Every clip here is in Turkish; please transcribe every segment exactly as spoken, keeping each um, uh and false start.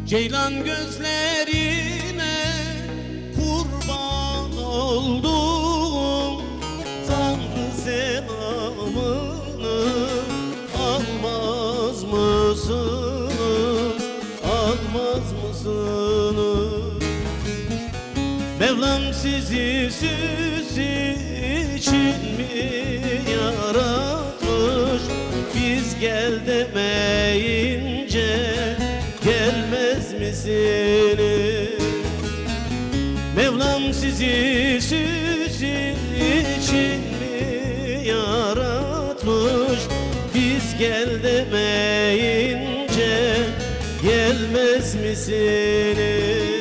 Ceylan gözlerine kurban oldum, Tanrı selamını almaz mısınız, almaz mısınız? Mevlam sizi süs için mi yaratmış? Biz gel demeyince gelmez misiniz? Mevlam sizi süs için mi yaratmış? Biz gel demeyince gelmez misiniz?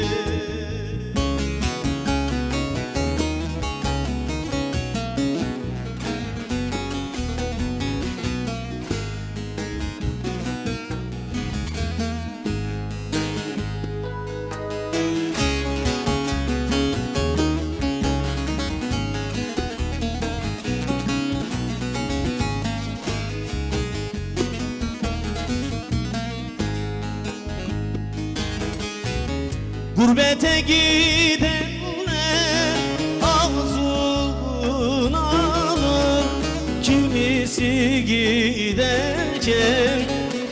Gurbete gidenler ağzını alır, kimisi giderken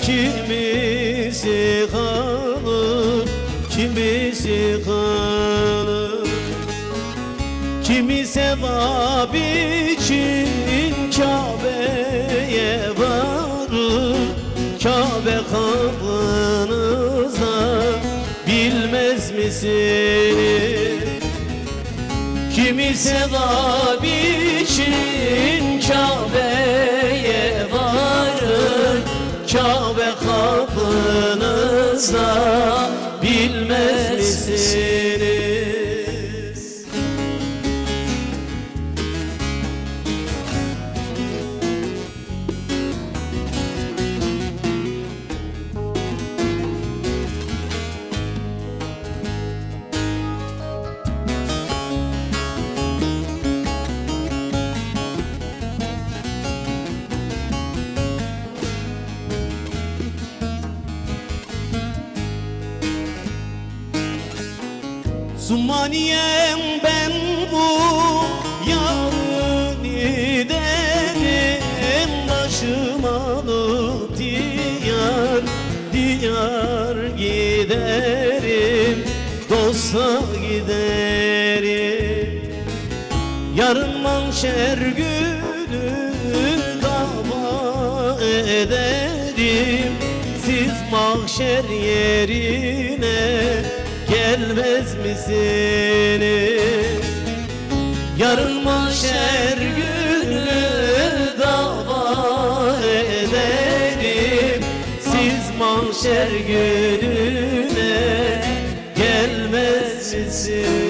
kimisi kalır, kimisi kalır. Kimi sevap için Kabe'ye varır, Kabe kapınızda bilmez misiniz? Kimi sevap için Kabe'ye varır, Kabe kapınızda bilmez misiniz? Summaniyem ben bu yarın giderim, başım alıp diyar diyar giderim, dosta giderim. Yarın mahşer günü dava ederim, siz mahşer yerine gelmez misiniz? Yarın mahşer günü dava ederim, siz mahşer gününe gelmez misiniz?